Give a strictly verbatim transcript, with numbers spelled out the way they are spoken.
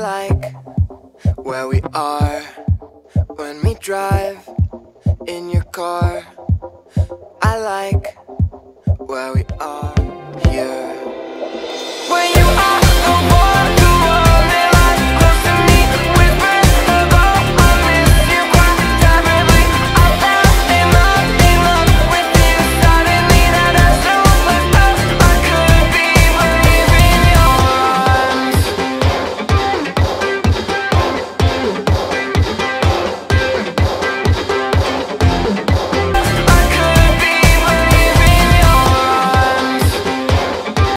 like where we are when we drive in your car. I like where we are here.